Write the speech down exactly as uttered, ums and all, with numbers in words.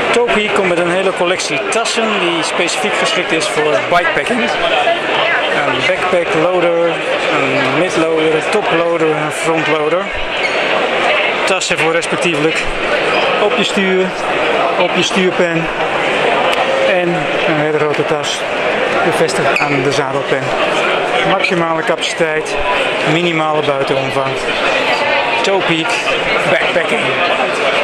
Topi komt met een hele collectie tassen die specifiek geschikt is voor bikepacking. Een backpack loader, een midloader, een toploader en een frontloader. Tassen voor respectievelijk op je stuur, op je stuurpen en een hele grote tas bevestigd aan de zadelpen. Maximale capaciteit, minimale buitenomvang. Topeak Backpacking.